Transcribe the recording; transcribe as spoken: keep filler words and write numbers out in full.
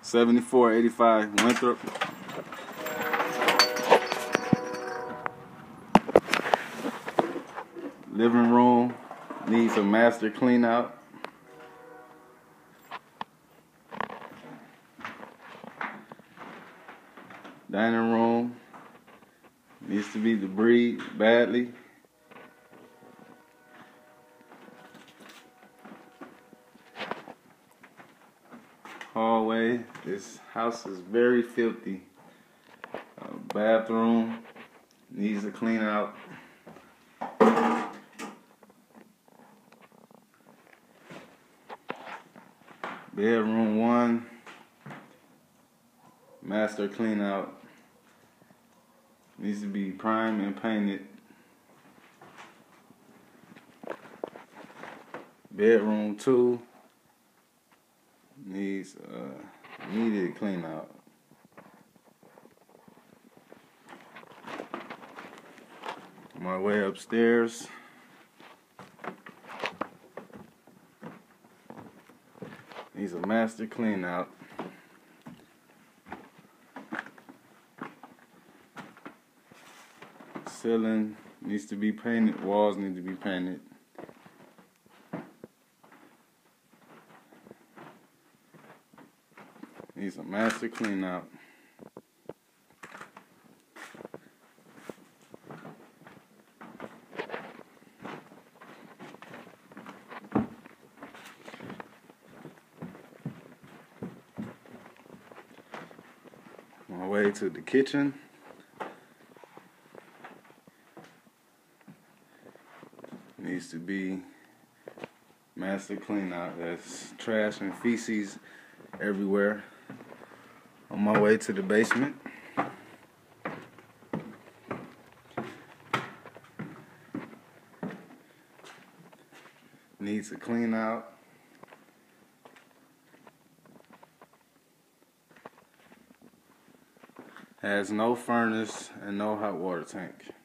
seventy-four eighty-five Winthrop. Living room needs a master clean out. Dining room needs to be debris badly. Hallway, this house is very filthy. Uh, bathroom needs a clean out. Bedroom one, master clean out. Needs to be primed and painted. Bedroom two needs uh, immediate clean out. On my way upstairs, needs a master clean out. Ceiling needs to be painted, walls need to be painted. Needs a master clean out. On my way to the kitchen. Needs to be master clean out. There's trash and feces everywhere. On my way to the basement. Needs a clean out. Has no furnace and no hot water tank.